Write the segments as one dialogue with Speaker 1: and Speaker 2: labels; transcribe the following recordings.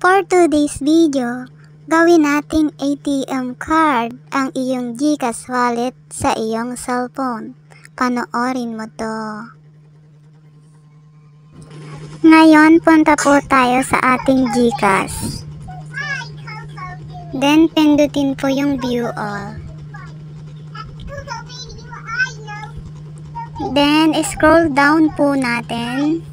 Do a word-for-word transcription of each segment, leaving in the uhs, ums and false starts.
Speaker 1: For today's video, gawin nating A T M card ang iyong Gcash wallet sa iyong cellphone. Panoorin mo to. Ngayon, punta po tayo sa ating Gcash. Then, pindutin po yung view all. Then, scroll down po natin.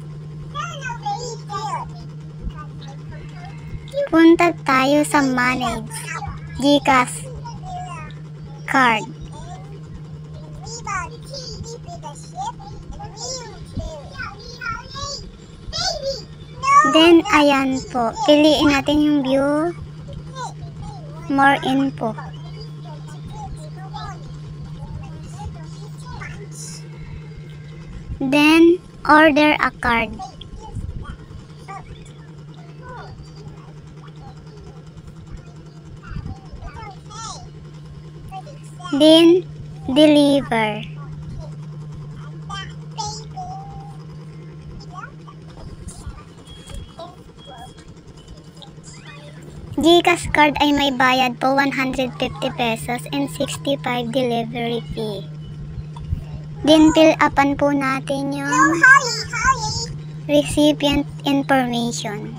Speaker 1: Punta tayo sa manage Gcash card. Then, ayan po. Piliin natin yung view. More info. Then, order a card. Then, deliver. Gcash card ay may bayad po one hundred fifty pesos and sixty-five delivery fee. Then, fill upan po natin yung recipient information.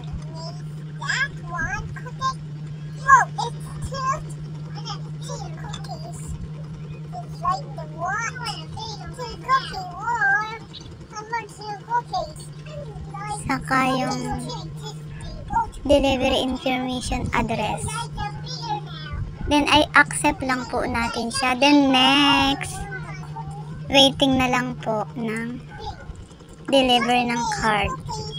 Speaker 1: Saka yung delivery information address. Then, I accept lang po natin siya. Then, next, waiting na lang po ng deliver ng card.